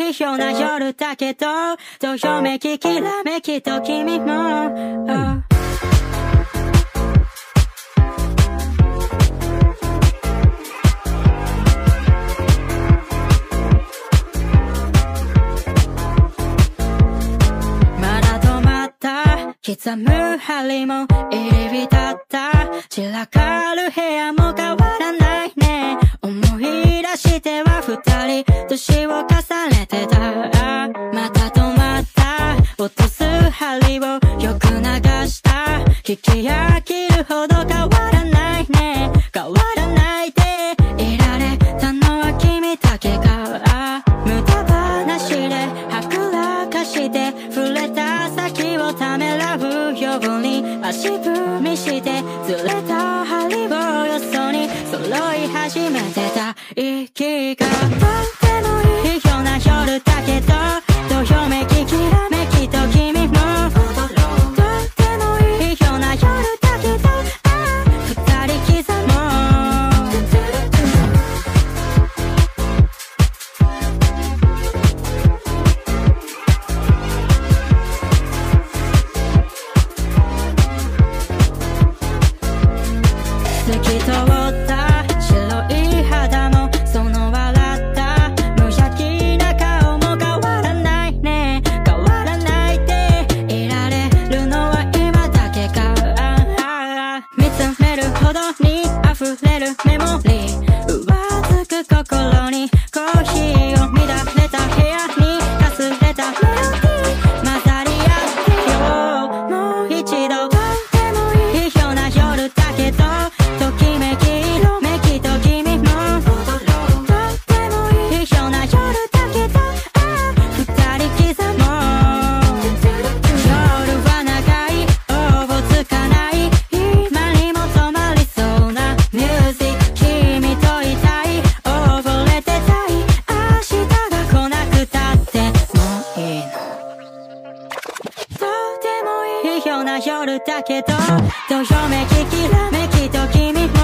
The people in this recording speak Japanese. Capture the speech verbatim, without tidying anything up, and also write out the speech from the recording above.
非評な夜だけどどよめききらめきと君も、oh刻む針も入り浸った散らかる部屋も変わらないね思い出しては二人年を重ねてたまた止まった落とす針をよく流した引き飽きるほど変わらないね変わらないでいられたのは君だけか無駄話ではぐらかして触れた先をためらうように足踏みしてずれた針をよそに揃い始めてた息がとってもいいような夜だけどどよめききらめきと君もとってもいいような夜だけどあ二人刻も透き通った白い肌もその笑った無邪気な顔も変わらないね変わらないでいられるのは今だけか見つめるほどに溢れるメモリー上つく心にコーヒーを乱れた部屋にかすれたメロディー混ざり合ってよもう一度とってもいいような夜だけどときめき色めきと君もとってもいいような夜だけどあ二人刻も夜は長いおぼつかない今にも止まりそうなミュージック君といたい溺れてたい明日が来なくたってもういいのとてもいいような夜だけどどよめききらめきと君も